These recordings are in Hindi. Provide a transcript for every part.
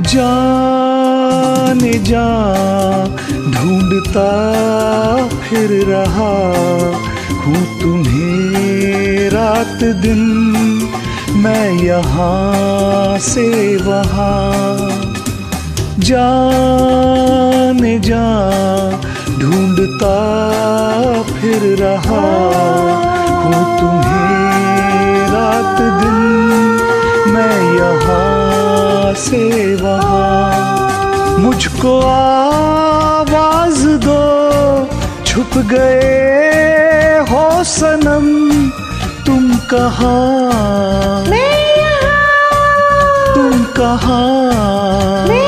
जाने जा ढूंढता फिर रहा हूँ तुम्हें रात दिन, मैं यहाँ से वहाँ। जाने जा ढूंढता फिर रहा हूँ तुम्हें रात दिन, मैं यहाँ से वहाँ। मुझको आवाज दो, छुप गए हो सनम, तुम कहाँ? मैं यहाँ। तुम कहाँ? मैं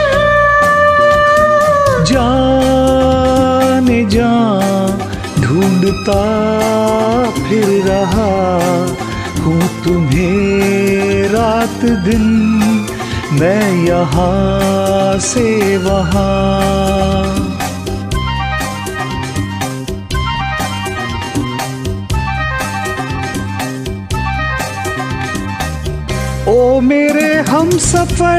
यहाँ। जाने जा ढूंढता फिर रहा हूँ तुम्हें रात दिन, मैं यहाँ से वहाँ। ओ मेरे हमसफर,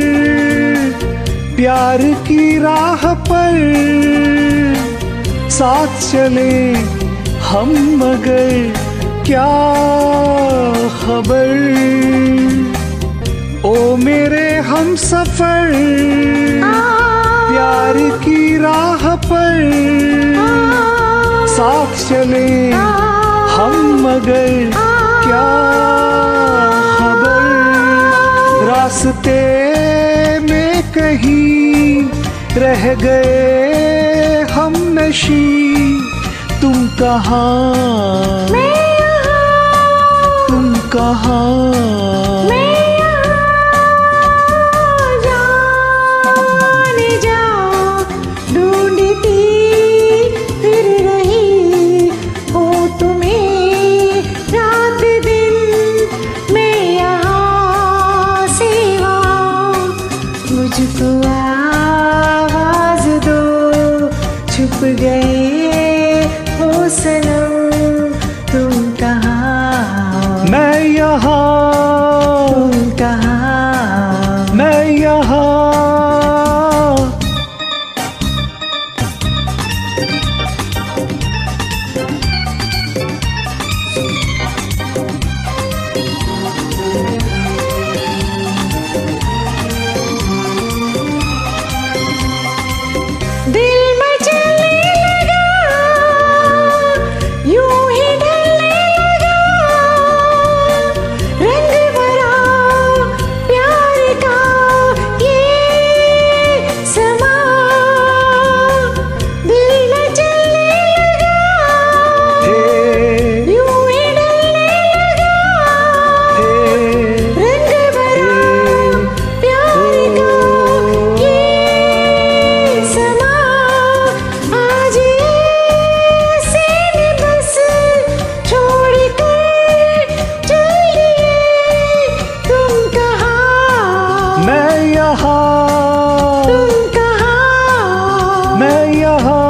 प्यार की राह पर साथ चले हम, मगर क्या खबर। ओ मेरे हमसफर, प्यार की राह पर साथ चले हम, मगर क्या खबर। रास्ते में कहीं रह गए हम नशी, तुम कहाँ? मैं यहाँ। तुम कहाँ? मैं मुझको आवाज दो, छुप गए हो सनम, तुम कहाँ? मैं यहाँ। तुम कहाँ? मैं यहाँ। दिल में चलने लगा, यूं ही ढलने लगा, रंग भरा प्यार का ये समा। दिल में चलने लगा, यूं ही ढलने लगा, रंग भरा प्यार का ये समा। आज ऐसे में बस छोड़ कर चलिए, तुम कहाँ? मैं यहाँ। तुम कहाँ? मैं यहाँ।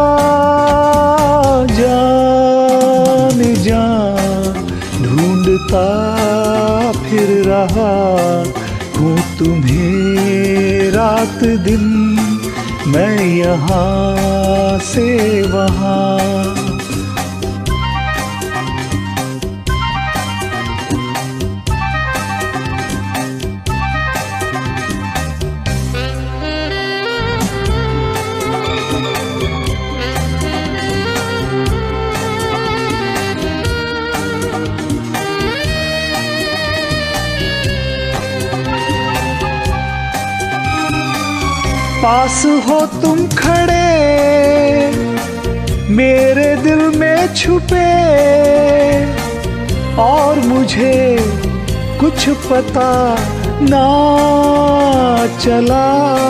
जाने जा ढूंढता फिर रहा हूँ तुम्हें रात दिन, मैं यहाँ से वहाँ। पास हो तुम खड़े, मेरे दिल में छुपे, और मुझे कुछ पता ना चला।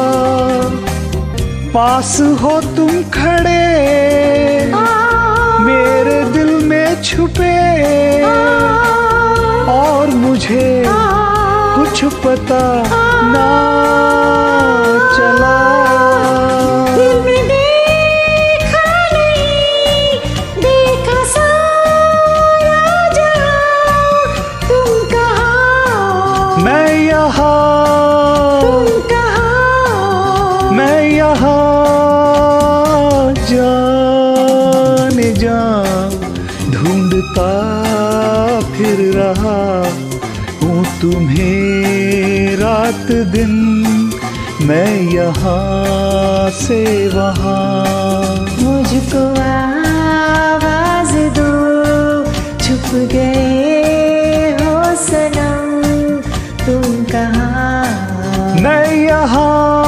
पास हो तुम खड़े, मेरे दिल में छुपे, और मुझे कुछ पता ना चला। दिल में देखा नहीं, देखा सारा जहां, तुम कहाँ? मैं यहाँ। तुम कहाँ? तुम्हें रात दिन मैं यहाँ से वहाँ। मुझको आवाज दो, छुप गए हो सनम, तुम कहाँ? मैं यहाँ